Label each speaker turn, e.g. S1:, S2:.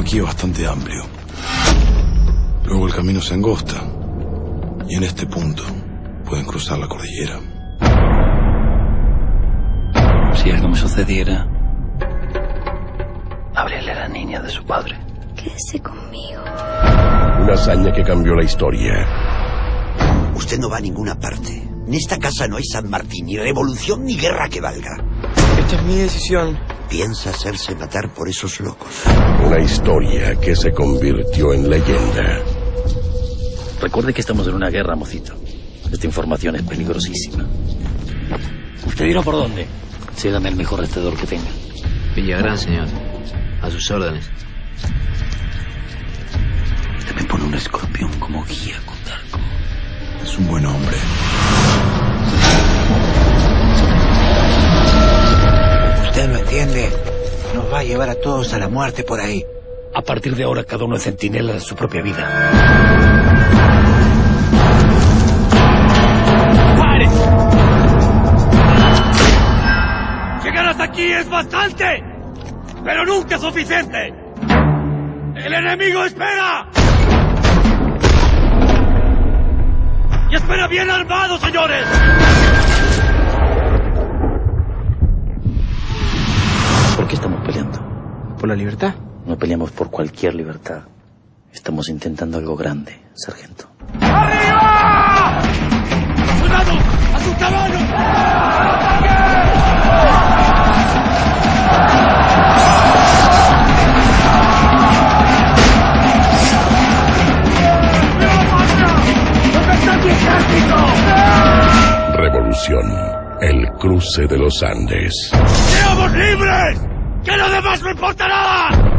S1: aquí es bastante amplio. Luego el camino se angosta. Y en este punto pueden cruzar la cordillera.
S2: Si algo me sucediera, habríale a la niña de su padre.
S3: Quédese conmigo.
S4: Una hazaña que cambió la historia.
S5: Usted no va a ninguna parte. En esta casa no hay San Martín, ni revolución, ni guerra que valga.
S6: Esta es mi decisión.
S5: Piensa hacerse matar por esos locos.
S4: Una historia que se convirtió en leyenda.
S2: Recuerde que estamos en una guerra, mocito. Esta información es peligrosísima. ¿Usted dirá por dónde? Sígame el mejor rastreador que tenga.
S7: Villagrán, señor. A sus órdenes.
S2: Usted me pone un escorpión como guía, Cotarco.
S1: Es un buen hombre.
S8: Usted no entiende. Nos va a llevar a todos a la muerte por ahí.
S2: A partir de ahora, cada uno es centinela de su propia vida. ¡Pare! Llegar hasta aquí es bastante, pero nunca es suficiente. ¡El enemigo espera! ¡Y espera bien armado, señores! ¿Por qué estamos peleando?
S6: ¿Por la libertad?
S2: No peleamos por cualquier libertad. Estamos intentando algo grande, sargento. ¡Arriba! ¡Soldado! ¡A sus caballos!
S4: Revolución. El cruce de los Andes.
S2: ¡Seamos libres! ¡Que lo demás no importa nada!